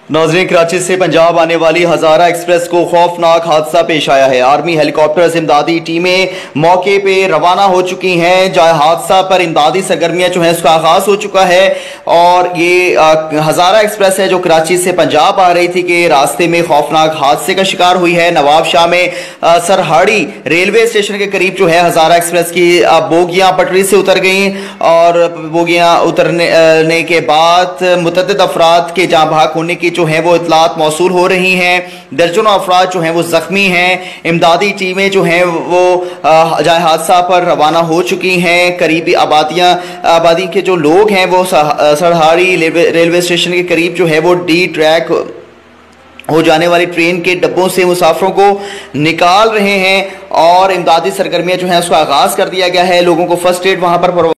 नाज़रीन, कराची से पंजाब आने वाली हज़ारा एक्सप्रेस को खौफनाक हादसा पेश आया है। आर्मी हेलीकॉप्टर्स इमदादी टीमें मौके पे रवाना हो चुकी हैं। जहाँ हादसा पर इमदादी सरगर्मियाँ जो हैं उसका आगाज़ हो चुका है और ये हज़ारा एक्सप्रेस है जो कराची से पंजाब आ रही थी कि रास्ते में खौफनाक हादसे का शिकार हुई है। नवाब शाह में सरहाड़ी रेलवे स्टेशन के करीब जो है हज़ारा एक्सप्रेस की बोगियाँ पटरी से उतर गई और बोगियाँ उतरने के बाद मुतअद्दिद अफराद के जाँ भाग होने की जो है वो इतलात मौसूल हो रही हैं। दर्जनों अफराद जो हैं वो जख्मी हैं। इमदादी टीमें जो हैं वो जहाँ हादसा पर रवाना हो चुकी हैं। करीबी आबादी के जो लोग हैं वो सरहाड़ी रेलवे स्टेशन के करीब जो है वो डी ट्रैक हो जाने वाली ट्रेन के डब्बों से मुसाफिरों को निकाल रहे हैं और इमदादी सरगर्मियां जो हैं उसका आगाज कर दिया गया है। लोगों को फर्स्ट एड वहां पर